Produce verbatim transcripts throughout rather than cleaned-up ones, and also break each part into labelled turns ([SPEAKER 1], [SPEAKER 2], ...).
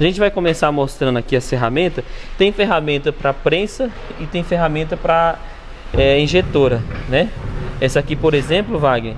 [SPEAKER 1] A gente vai começar mostrando aqui as ferramentas. Tem ferramenta para prensa e tem ferramenta para é, injetora, né? Essa aqui, por exemplo, Wagner.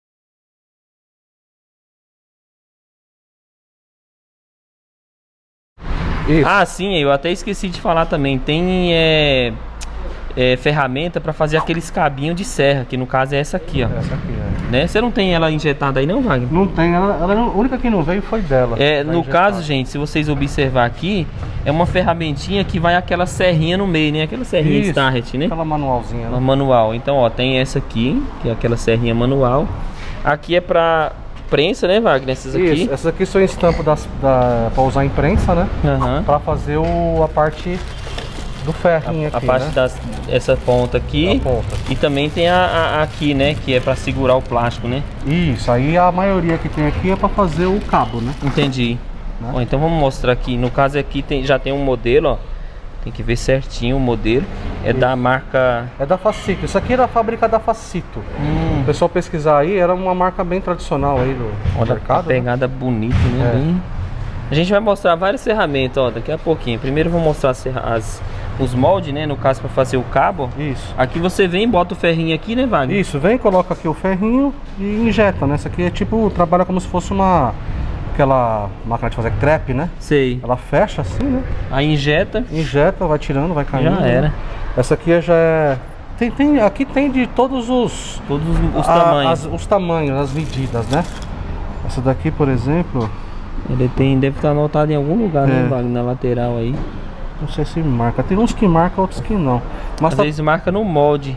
[SPEAKER 1] Isso. Ah, sim, eu até esqueci de falar também. Tem é, é, ferramenta para fazer aqueles cabinhos de serra, que no caso é essa aqui, ó. Essa aqui, é. Né? Você não tem ela injetada aí não, Wagner?
[SPEAKER 2] Não tem, ela, ela, a única que não veio foi dela.
[SPEAKER 1] É, no caso, gente, se vocês observar aqui, é uma ferramentinha que vai aquela serrinha no meio, né? Aquela serrinha de Starrett, né?
[SPEAKER 2] Aquela manualzinha, né?
[SPEAKER 1] Uma manual. Então, ó, tem essa aqui, que é aquela serrinha manual. Aqui é pra prensa, né, Wagner? Essas aqui.
[SPEAKER 2] Isso, essas aqui são estampo das, da, pra usar em prensa, né?
[SPEAKER 1] Uhum.
[SPEAKER 2] Pra fazer o, a parte do ferrinho
[SPEAKER 1] a,
[SPEAKER 2] aqui,
[SPEAKER 1] a parte
[SPEAKER 2] né?
[SPEAKER 1] das, essa ponta aqui.
[SPEAKER 2] A ponta.
[SPEAKER 1] E também tem a, a aqui, né? Que é pra segurar o plástico, né?
[SPEAKER 2] Isso, aí a maioria que tem aqui é pra fazer o cabo, né?
[SPEAKER 1] Entendi. Né? Ó, então vamos mostrar aqui. No caso aqui tem, já tem um modelo, ó. Tem que ver certinho o modelo. É Isso. da marca...
[SPEAKER 2] É da Facito. Isso aqui era a fábrica da Facito. Hum. O pessoal pesquisar aí, era uma marca bem tradicional aí do
[SPEAKER 1] Olha,
[SPEAKER 2] mercado.
[SPEAKER 1] Uma pegada né? bonita, né? É. Bem... A gente vai mostrar várias ferramentas, ó, daqui a pouquinho. Primeiro eu vou mostrar as, as, os moldes, né? No caso, para fazer o cabo.
[SPEAKER 2] Isso.
[SPEAKER 1] Aqui você vem, bota o ferrinho aqui, né, Wagner?
[SPEAKER 2] Isso, vem, coloca aqui o ferrinho e injeta, né? Isso aqui é tipo, trabalha como se fosse uma... Aquela máquina de fazer crepe, né?
[SPEAKER 1] Sei.
[SPEAKER 2] Ela fecha assim, né?
[SPEAKER 1] Aí injeta.
[SPEAKER 2] Injeta, vai tirando, vai caindo.
[SPEAKER 1] Já era.
[SPEAKER 2] Né? Essa aqui já é... Tem, tem, aqui tem de todos os...
[SPEAKER 1] Todos os, os
[SPEAKER 2] a,
[SPEAKER 1] tamanhos.
[SPEAKER 2] As, os tamanhos, as medidas, né? Essa daqui, por exemplo...
[SPEAKER 1] Ele tem, deve estar anotado em algum lugar, é. né, Wagner? Na lateral aí.
[SPEAKER 2] Não sei se marca. Tem uns que marcam, outros que não. Mas
[SPEAKER 1] Às
[SPEAKER 2] tá...
[SPEAKER 1] vezes marca no molde.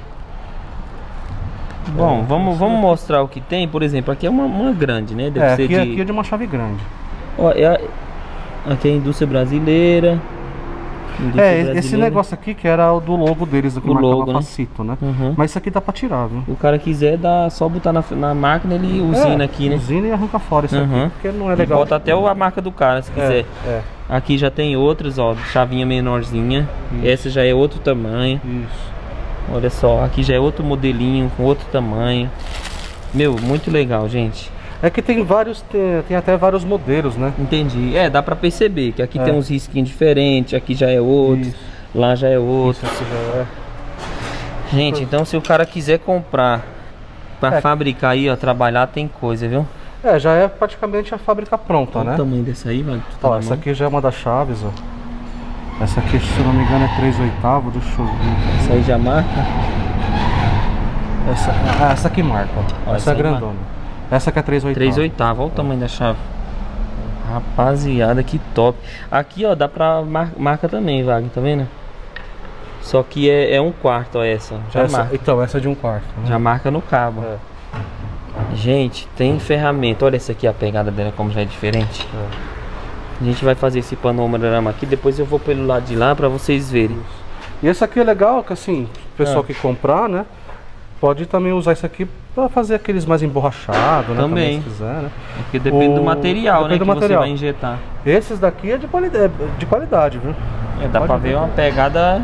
[SPEAKER 1] Bom, é, vamos, vamos mostrar o que tem. Por exemplo, aqui é uma, uma grande, né? Deve
[SPEAKER 2] é,
[SPEAKER 1] ser
[SPEAKER 2] aqui,
[SPEAKER 1] de...
[SPEAKER 2] aqui é de uma chave grande.
[SPEAKER 1] Ó, é a... Aqui é a indústria brasileira. Indústria
[SPEAKER 2] é,
[SPEAKER 1] brasileira.
[SPEAKER 2] Esse negócio aqui que era o do logo deles, que
[SPEAKER 1] o
[SPEAKER 2] marcava
[SPEAKER 1] logo, né?
[SPEAKER 2] Facito, né?
[SPEAKER 1] Uhum.
[SPEAKER 2] Mas isso aqui dá pra tirar, viu?
[SPEAKER 1] O cara quiser, dá só botar na, na máquina, ele usina
[SPEAKER 2] é,
[SPEAKER 1] aqui, né?
[SPEAKER 2] Usina e arranca fora isso
[SPEAKER 1] uhum.
[SPEAKER 2] aqui, porque não é legal.
[SPEAKER 1] E bota até a marca do cara, se quiser.
[SPEAKER 2] É, é.
[SPEAKER 1] Aqui já tem outras, ó, chavinha menorzinha. Isso. Essa já é outro tamanho.
[SPEAKER 2] Isso.
[SPEAKER 1] Olha só, aqui já é outro modelinho, com outro tamanho. Meu, muito legal, gente.
[SPEAKER 2] É que tem vários, tem, tem até vários modelos, né?
[SPEAKER 1] Entendi. É, dá pra perceber que aqui
[SPEAKER 2] é.
[SPEAKER 1] tem uns risquinhos diferentes, aqui já é outro, Isso. lá já é outro.
[SPEAKER 2] Isso, já é.
[SPEAKER 1] Gente, então se o cara quiser comprar pra é. fabricar aí, ó, trabalhar, tem coisa, viu?
[SPEAKER 2] É, já é praticamente a fábrica pronta,
[SPEAKER 1] Olha
[SPEAKER 2] né?
[SPEAKER 1] o tamanho dessa aí, vai.
[SPEAKER 2] Ó, essa aqui já é uma das chaves, ó. Essa aqui, se eu não me engano, é três oitavos, deixa eu ver.
[SPEAKER 1] Essa aí já marca?
[SPEAKER 2] Essa, ah, essa aqui marca, ó. Essa, essa é grandona. Marca. Essa aqui é três oitavos.
[SPEAKER 1] três oitavos, olha o tamanho da chave. Rapaziada, que top. Aqui, ó, dá pra mar marca também, Wagner, tá vendo? Só que é, é um quarto, ó, essa. Já
[SPEAKER 2] essa,
[SPEAKER 1] marca.
[SPEAKER 2] Então, essa é de um quarto. Né?
[SPEAKER 1] Já marca no cabo.
[SPEAKER 2] É.
[SPEAKER 1] Gente, tem ferramenta. Olha essa aqui, a pegada dela como já é diferente.
[SPEAKER 2] É.
[SPEAKER 1] A gente vai fazer esse panorama aqui, depois eu vou pelo lado de lá pra vocês verem.
[SPEAKER 2] Isso. E esse aqui é legal, que assim, o pessoal ah. que comprar, né? Pode também usar isso aqui para fazer aqueles mais emborrachados, né?
[SPEAKER 1] Também.
[SPEAKER 2] também se quiser, né?
[SPEAKER 1] Porque depende o... do material, depende né? Do que material. Você vai injetar.
[SPEAKER 2] Esses daqui é de qualidade, de qualidade, viu?
[SPEAKER 1] É, dá para ver uma pegada.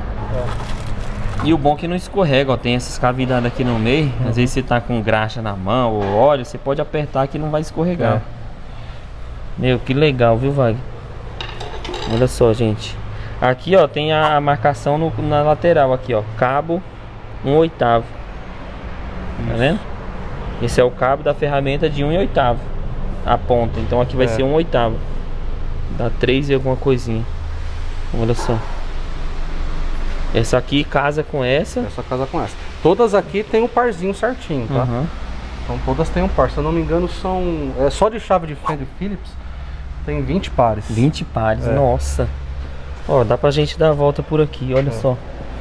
[SPEAKER 1] É. E o bom é que não escorrega, ó. Tem essas cavidades aqui no meio. Uhum. Às vezes você tá com graxa na mão ou óleo, você pode apertar que não vai escorregar. É. Meu, que legal, viu, Wagner? Olha só, gente. Aqui, ó, tem a, a marcação no, na lateral aqui, ó. Cabo um oitavo. Tá vendo? Esse é o cabo da ferramenta de um oitavo. A ponta. Então aqui vai é. ser um oitavo. Dá três e alguma coisinha. Olha só. Essa aqui casa com essa.
[SPEAKER 2] Essa casa com essa. Todas aqui tem um parzinho certinho, tá? Uhum. Então todas tem um par. Se eu não me engano são... É só de chave de fenda Phillips. Tem vinte pares.
[SPEAKER 1] vinte pares, é. Nossa. Ó, dá pra gente dar a volta por aqui, olha é. só.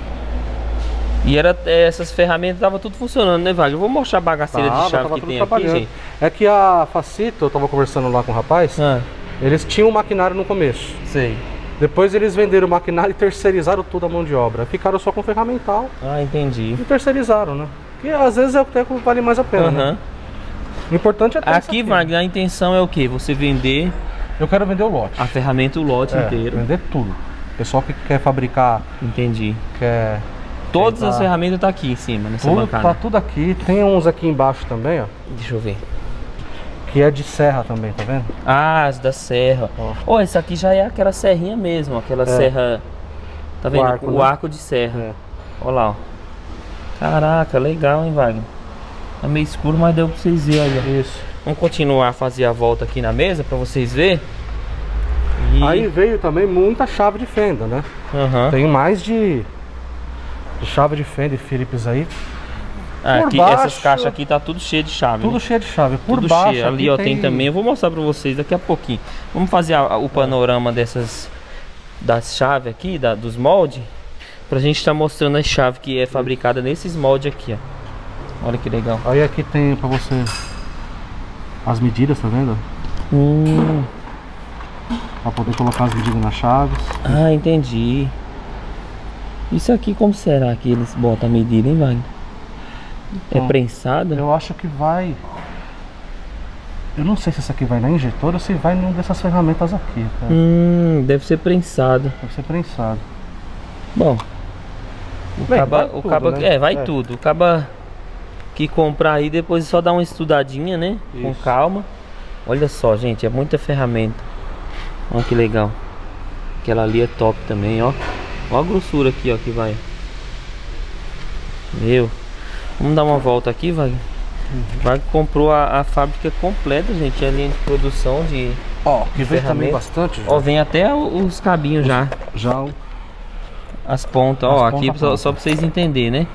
[SPEAKER 1] E era, essas ferramentas tava tudo funcionando, né, Wagner? Eu vou mostrar a bagaceira
[SPEAKER 2] tava,
[SPEAKER 1] de chave que tem aqui, gente.
[SPEAKER 2] É que a Facito, eu tava conversando lá com o rapaz, ah. eles tinham um maquinário no começo.
[SPEAKER 1] Sei.
[SPEAKER 2] Depois eles venderam o maquinário e terceirizaram toda a mão de obra. Ficaram só com ferramental.
[SPEAKER 1] Ah, entendi.
[SPEAKER 2] E terceirizaram, né? Que às vezes é o que vale mais a pena, uhum. né? O importante é ter
[SPEAKER 1] aqui, Wagner, a intenção é o quê? Você vender...
[SPEAKER 2] Eu quero vender o lote.
[SPEAKER 1] A ferramenta, o lote é, inteiro.
[SPEAKER 2] Vender tudo. Pessoal que quer fabricar...
[SPEAKER 1] Entendi.
[SPEAKER 2] Quer...
[SPEAKER 1] Todas as ferramentas tá aqui em cima, nessa
[SPEAKER 2] tudo,
[SPEAKER 1] bancada.
[SPEAKER 2] Tá tudo aqui. Tem uns aqui embaixo também, ó.
[SPEAKER 1] Deixa eu ver.
[SPEAKER 2] que é de serra também, tá vendo?
[SPEAKER 1] Ah, as da serra. Ó, oh, essa aqui já é aquela serrinha mesmo, aquela é. serra. Tá vendo? O arco, o né? arco de serra. É. Olha lá, ó. Caraca, legal, hein, Wagner? Tá meio escuro, mas deu pra vocês verem. Olha.
[SPEAKER 2] Isso.
[SPEAKER 1] Vamos continuar a fazer a volta aqui na mesa pra vocês verem. E...
[SPEAKER 2] Aí veio também muita chave de fenda, né? Uhum. Tem mais de, de chave de fenda e Phillips aí.
[SPEAKER 1] Ah, aqui, baixo, essas caixas aqui tá tudo cheio de chave.
[SPEAKER 2] Tudo
[SPEAKER 1] né?
[SPEAKER 2] cheio de chave. Por
[SPEAKER 1] tudo
[SPEAKER 2] baixo
[SPEAKER 1] cheio. Ali ó, tem... tem também. Eu vou mostrar pra vocês daqui a pouquinho. Vamos fazer a, a, o panorama dessas das chaves aqui, da, dos moldes, pra gente estar tá mostrando a chave que é fabricada nesses moldes aqui, ó. Olha que legal.
[SPEAKER 2] Aí aqui tem pra você as medidas, tá vendo?
[SPEAKER 1] Hum.
[SPEAKER 2] Pra poder colocar as medidas nas chaves.
[SPEAKER 1] Ah, entendi. Isso aqui como será que eles botam a medida, hein, Wagner? É prensada?
[SPEAKER 2] Eu acho que vai... Eu não sei se essa aqui vai na injetora ou se vai numa dessas ferramentas aqui, cara.
[SPEAKER 1] Hum, deve ser prensado.
[SPEAKER 2] Deve ser prensado.
[SPEAKER 1] Bom, o
[SPEAKER 2] Bem,
[SPEAKER 1] caba,
[SPEAKER 2] vai
[SPEAKER 1] o
[SPEAKER 2] tudo,
[SPEAKER 1] caba,
[SPEAKER 2] né?
[SPEAKER 1] é, vai
[SPEAKER 2] é.
[SPEAKER 1] tudo. O caba que comprar aí depois só dá uma estudadinha, né? Isso. Com calma. Olha só, gente, é muita ferramenta. Olha que legal. Aquela ali é top também, ó. Olha a grossura aqui, ó, que vai. Meu. Vamos dar uma volta aqui, Wagner. Uhum. Wagner comprou a, a fábrica completa, gente. A linha de produção de...
[SPEAKER 2] Ó, que vem também bastante.
[SPEAKER 1] Já. Ó, vem até os cabinhos os, já.
[SPEAKER 2] Já o...
[SPEAKER 1] As pontas, ó, aqui só, só pra vocês entenderem, né?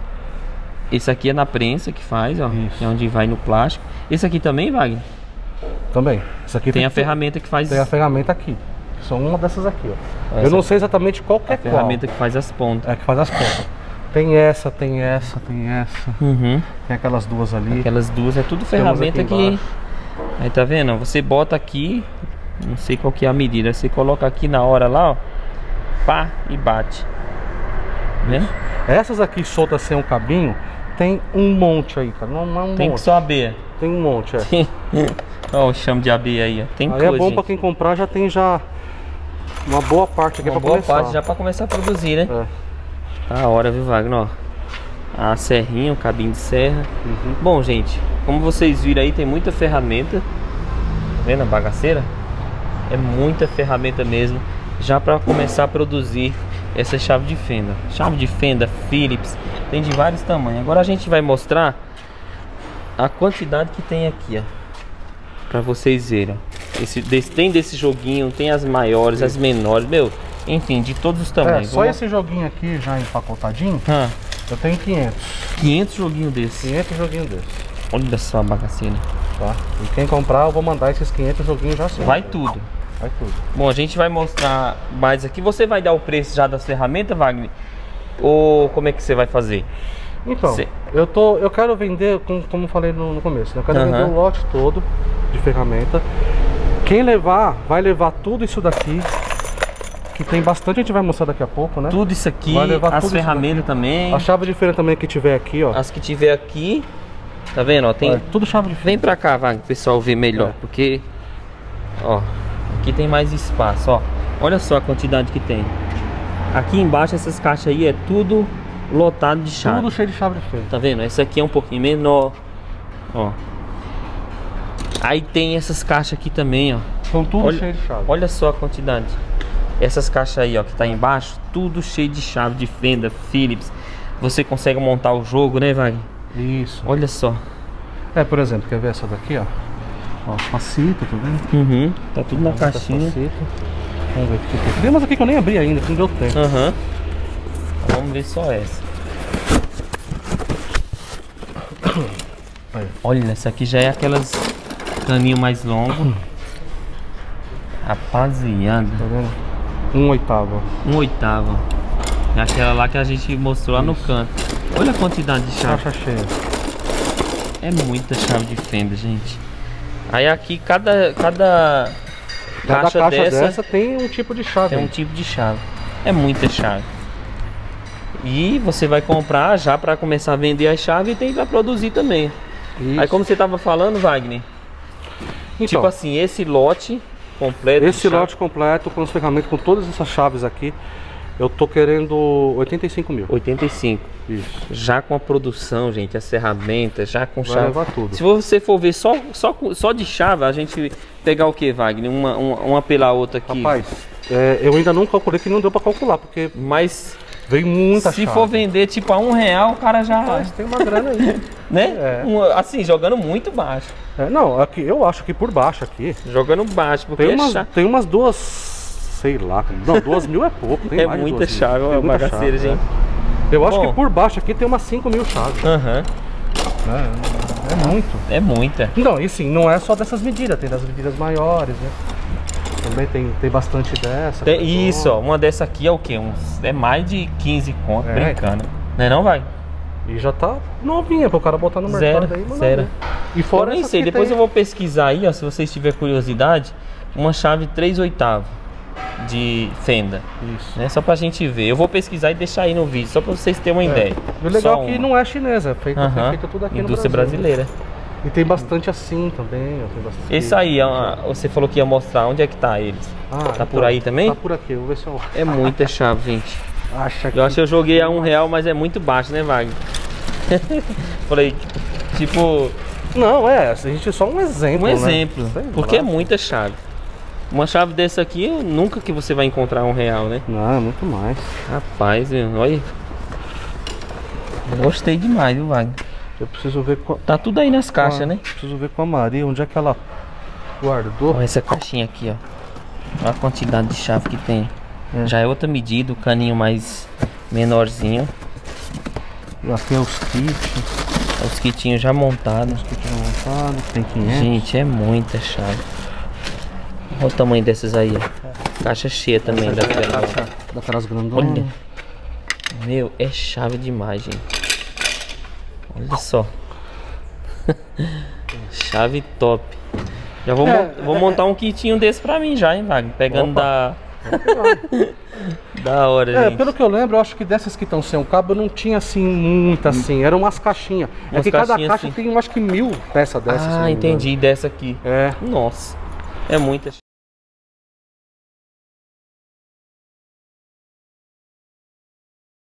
[SPEAKER 1] Esse aqui é na prensa que faz, ó. Isso. É onde vai no plástico. Esse aqui também, Wagner?
[SPEAKER 2] Também. Esse aqui
[SPEAKER 1] tem, tem a
[SPEAKER 2] que...
[SPEAKER 1] ferramenta que faz...
[SPEAKER 2] Tem a ferramenta aqui. São uma dessas aqui, ó. Essa eu não sei exatamente qual que é a qual.
[SPEAKER 1] ferramenta que faz as pontas.
[SPEAKER 2] É, que faz as pontas. Tem essa, tem essa, tem essa.
[SPEAKER 1] Uhum.
[SPEAKER 2] Tem aquelas duas ali.
[SPEAKER 1] Aquelas duas, é tudo ferramenta que... Aí tá vendo? Você bota aqui, não sei qual que é a medida. Você coloca aqui na hora lá, ó. Pá, e bate. Vendo?
[SPEAKER 2] Essas aqui soltas sem um cabinho, tem um monte aí, cara. Não, não é um
[SPEAKER 1] tem
[SPEAKER 2] monte.
[SPEAKER 1] que só abelha.
[SPEAKER 2] Tem um monte, é.
[SPEAKER 1] Ó, o chamo de abelha aí, ó. Tem
[SPEAKER 2] aí
[SPEAKER 1] coisa,
[SPEAKER 2] é bom
[SPEAKER 1] gente.
[SPEAKER 2] Pra quem comprar, já tem já uma boa parte aqui
[SPEAKER 1] uma
[SPEAKER 2] pra
[SPEAKER 1] boa
[SPEAKER 2] começar.
[SPEAKER 1] parte já pra começar a produzir, né?
[SPEAKER 2] É.
[SPEAKER 1] Tá a hora, viu, Wagner? Ó, a serrinha, o cabinho de serra. Uhum. Bom, gente, como vocês viram aí, tem muita ferramenta. Tá vendo a bagaceira? É muita ferramenta mesmo, já para começar a produzir essa chave de fenda. Chave de fenda Phillips, tem de vários tamanhos. Agora a gente vai mostrar a quantidade que tem aqui, ó, para vocês verem. Esse, desse, tem desse joguinho, tem as maiores, Sim. as menores, meu, enfim, de todos os tamanhos.
[SPEAKER 2] É, só Vamos... esse joguinho aqui já empacotadinho,
[SPEAKER 1] ah.
[SPEAKER 2] eu tenho quinhentos.
[SPEAKER 1] quinhentos joguinhos desses.
[SPEAKER 2] quinhentos joguinhos desses.
[SPEAKER 1] Olha só a bagaceira.
[SPEAKER 2] Tá. E quem comprar, eu vou mandar esses quinhentos joguinhos já assim.
[SPEAKER 1] Vai tudo.
[SPEAKER 2] Vai tudo.
[SPEAKER 1] Bom, a gente vai mostrar mais aqui. Você vai dar o preço já das ferramentas, Wagner? Ou como é que você vai fazer?
[SPEAKER 2] Então, Cê... eu, tô, eu quero vender, como, como falei no, no começo, né? Eu quero
[SPEAKER 1] uhum.
[SPEAKER 2] vender o lote todo de ferramenta. Quem levar, vai levar tudo isso daqui, que tem bastante, a gente vai mostrar daqui a pouco, né?
[SPEAKER 1] Tudo isso aqui,
[SPEAKER 2] vai levar
[SPEAKER 1] as
[SPEAKER 2] tudo
[SPEAKER 1] ferramentas também.
[SPEAKER 2] A chave de fenda também que tiver aqui, ó.
[SPEAKER 1] As que tiver aqui, tá vendo? Ó, tem
[SPEAKER 2] é, tudo chave de fenda.
[SPEAKER 1] Vem pra cá, Wagner, o pessoal ver melhor, é. porque, ó, aqui tem mais espaço, ó. Olha só a quantidade que tem. Aqui embaixo, essas caixas aí é tudo lotado de chave.
[SPEAKER 2] Tudo cheio de chave de fenda.
[SPEAKER 1] Tá vendo? Essa aqui é um pouquinho menor, ó. Aí tem essas caixas aqui também, ó.
[SPEAKER 2] São tudo
[SPEAKER 1] olha,
[SPEAKER 2] cheio de chave.
[SPEAKER 1] Olha só a quantidade. Essas caixas aí, ó, que tá embaixo, tudo cheio de chave de fenda Phillips. Você consegue montar o jogo, né, Wagner?
[SPEAKER 2] Isso.
[SPEAKER 1] Olha só.
[SPEAKER 2] É, por exemplo, quer ver essa daqui, ó? Ó, facita, tá vendo?
[SPEAKER 1] Uhum. Tá tudo na caixinha.
[SPEAKER 2] Facita. Vamos ver o que tem. Tem umas aqui que eu nem abri ainda, que não deu tempo.
[SPEAKER 1] Aham. Uhum. Vamos ver só essa. Aí. Olha, essa aqui já é aquelas caninho mais longo. Rapaziada.
[SPEAKER 2] Tá vendo? Um oitavo.
[SPEAKER 1] Um oitavo. É aquela lá que a gente mostrou lá Isso. no canto. Olha a quantidade de chave.
[SPEAKER 2] Caixa cheia.
[SPEAKER 1] É muita chave de fenda, gente. Aí aqui cada cada,
[SPEAKER 2] cada
[SPEAKER 1] caixa,
[SPEAKER 2] caixa
[SPEAKER 1] dessa,
[SPEAKER 2] dessa tem um tipo de chave.
[SPEAKER 1] Tem um tipo de chave. É muita chave. E você vai comprar já para começar a vender as chaves e tem para produzir também. Isso. Aí como você tava falando, Wagner, então, tipo assim, esse lote completo.
[SPEAKER 2] Esse lote completo com as ferramentas, com todas essas chaves aqui, Eu tô querendo oitenta e cinco mil.
[SPEAKER 1] oitenta e cinco.
[SPEAKER 2] Isso.
[SPEAKER 1] Já com a produção, gente, as ferramentas, já com
[SPEAKER 2] Vai
[SPEAKER 1] chave.
[SPEAKER 2] levar tudo.
[SPEAKER 1] Se você for ver só, só, só de chave, a gente pegar o que, Wagner? Uma, uma, uma pela outra aqui.
[SPEAKER 2] Rapaz, é, eu ainda não calculei, que não deu pra calcular, porque
[SPEAKER 1] Mas
[SPEAKER 2] vem muita
[SPEAKER 1] se
[SPEAKER 2] chave.
[SPEAKER 1] for vender tipo a um real, o cara já...
[SPEAKER 2] Mas tem uma grana aí.
[SPEAKER 1] né?
[SPEAKER 2] É.
[SPEAKER 1] Um, assim, jogando muito baixo.
[SPEAKER 2] É, não, aqui, eu acho que por baixo aqui
[SPEAKER 1] Jogando baixo, porque
[SPEAKER 2] tem
[SPEAKER 1] é
[SPEAKER 2] umas,
[SPEAKER 1] chave.
[SPEAKER 2] tem umas duas, sei lá, não, duas mil é pouco. Tem
[SPEAKER 1] É
[SPEAKER 2] mais de
[SPEAKER 1] muita
[SPEAKER 2] duas mil.
[SPEAKER 1] chave,
[SPEAKER 2] Tem
[SPEAKER 1] uma
[SPEAKER 2] muita
[SPEAKER 1] bagaceira,
[SPEAKER 2] chave,
[SPEAKER 1] gente.
[SPEAKER 2] é. Eu acho
[SPEAKER 1] Bom.
[SPEAKER 2] que por baixo aqui tem umas cinco mil chaves.
[SPEAKER 1] Aham.
[SPEAKER 2] É, é muito.
[SPEAKER 1] É muita.
[SPEAKER 2] Não, e sim, não é só dessas medidas, tem das medidas maiores, né? Também tem, tem bastante dessa.
[SPEAKER 1] Tem, isso, ó, uma dessa aqui é o quê? Uns, é mais de quinze conto,
[SPEAKER 2] É.
[SPEAKER 1] brincando. Não é não, vai?
[SPEAKER 2] E já tá novinha pro cara botar no mercado
[SPEAKER 1] Zero,
[SPEAKER 2] aí, mano.
[SPEAKER 1] zero.
[SPEAKER 2] E
[SPEAKER 1] Eu
[SPEAKER 2] fora
[SPEAKER 1] nem
[SPEAKER 2] essa
[SPEAKER 1] sei,
[SPEAKER 2] que
[SPEAKER 1] depois
[SPEAKER 2] tem-
[SPEAKER 1] eu vou pesquisar aí, ó, se vocês tiverem curiosidade, uma chave três oitavos de fenda,
[SPEAKER 2] Isso.
[SPEAKER 1] né? Só pra gente ver. Eu vou pesquisar e deixar aí no vídeo, só pra vocês terem uma ideia.
[SPEAKER 2] E o legal
[SPEAKER 1] Só
[SPEAKER 2] é que
[SPEAKER 1] uma.
[SPEAKER 2] não é chinesa, é feita,
[SPEAKER 1] Aham.
[SPEAKER 2] é feita tudo aqui
[SPEAKER 1] Indústria
[SPEAKER 2] no Brasil.
[SPEAKER 1] brasileira.
[SPEAKER 2] E tem bastante assim também. Ó, tem bastante...
[SPEAKER 1] Esse aí, ó, você falou que ia mostrar onde é que tá eles.
[SPEAKER 2] Ah,
[SPEAKER 1] Tá
[SPEAKER 2] então,
[SPEAKER 1] por aí também?
[SPEAKER 2] Tá por aqui, eu vou ver se eu
[SPEAKER 1] É muita chave, gente.
[SPEAKER 2] acho que...
[SPEAKER 1] Eu acho que eu joguei a um real, mas é muito baixo, né, Wagner? Falei, tipo,
[SPEAKER 2] Não, é, a gente é só um exemplo,
[SPEAKER 1] um
[SPEAKER 2] né?
[SPEAKER 1] exemplo.
[SPEAKER 2] Sei
[SPEAKER 1] Porque é
[SPEAKER 2] lá.
[SPEAKER 1] muita chave. Uma chave dessa aqui, nunca que você vai encontrar um real, né?
[SPEAKER 2] Não, é muito mais.
[SPEAKER 1] Rapaz, meu, olha. Gostei demais, viu, Wagner?
[SPEAKER 2] Eu preciso ver com a...
[SPEAKER 1] Tá tudo aí nas caixas,
[SPEAKER 2] com a-
[SPEAKER 1] né?
[SPEAKER 2] Preciso ver com a Maria onde é que ela guardou.
[SPEAKER 1] Olha essa caixinha aqui, ó. Olha a quantidade de chave que tem.
[SPEAKER 2] É.
[SPEAKER 1] Já é outra medida, o caninho mais menorzinho.
[SPEAKER 2] Aqui é os kits.
[SPEAKER 1] Os kitinhos já montados.
[SPEAKER 2] Os kits montados, tem quinhentos.
[SPEAKER 1] Gente, é muita chave. Olha o tamanho dessas aí, ó. Caixa cheia também
[SPEAKER 2] Essa aqui é a
[SPEAKER 1] daquela.
[SPEAKER 2] caixa daquelas grandonas.
[SPEAKER 1] Olha. Meu, é chave demais, gente. Olha só. Chave top. Já vou,
[SPEAKER 2] É,
[SPEAKER 1] mon- vou montar um kitinho desse pra mim já, hein, Wagner? Pegando da... da hora,
[SPEAKER 2] É,
[SPEAKER 1] gente.
[SPEAKER 2] pelo que eu lembro, eu acho que dessas que estão sem o cabo não tinha assim muita assim, eram umas caixinhas. É
[SPEAKER 1] Umas
[SPEAKER 2] que cada
[SPEAKER 1] caixinhas
[SPEAKER 2] caixa
[SPEAKER 1] assim.
[SPEAKER 2] tem, eu acho que mil peças dessas. se não
[SPEAKER 1] Ah,
[SPEAKER 2] me engano.
[SPEAKER 1] entendi. Dessa aqui.
[SPEAKER 2] É.
[SPEAKER 1] Nossa. É muita.